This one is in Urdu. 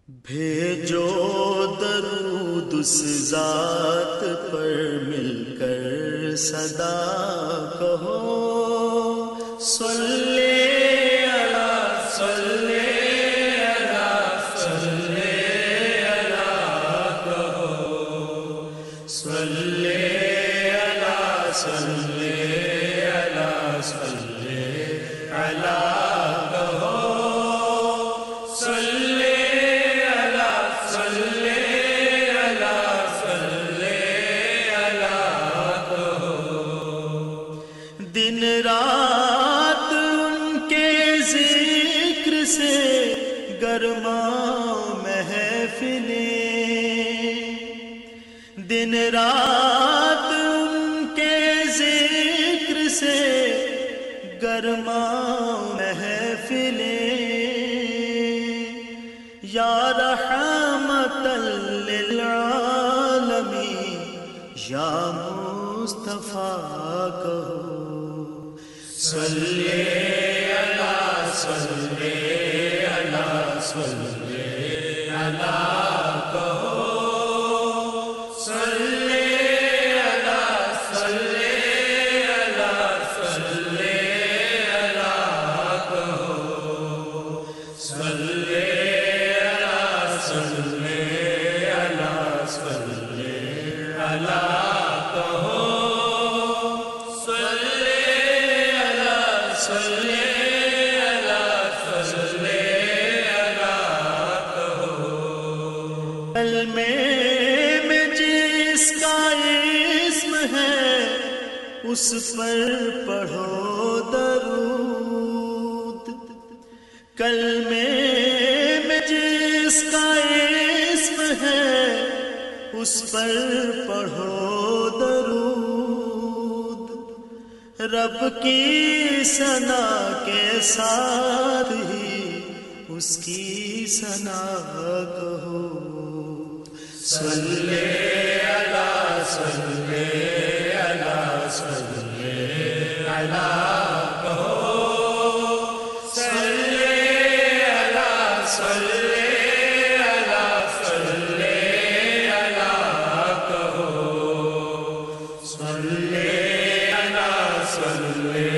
بھیجو درود اس ذات پر مل کر صدا کہو، صلی علی صلی علی صلی علی کہو، صلی علی صلی علی صلی علی کہو، صلی دن رات ان کے ذکر سے گرما محفلیں، دن رات ان کے ذکر سے گرما محفلیں، یا رحمت للعالمین یا مصطفیٰ کہو، صلی علی صلی علی صلی علی کہو، صلی علی صلی علی صلی علی کہو، صلی علی صلی علی صلی علی کہو، صلی علی صلی علی کہو، کلمے میں جس کا اسم ہے اس پر پڑھو درود، کلمے میں جس کا اسم ہے اس پر پڑھو درود، رب کی ثنا کے ساتھ ہی اس کی ثنا کہو، صلی علی صلی علی صلی علی کہو، صلی علی صلی علی صلی علی کہو، صلی علی صلی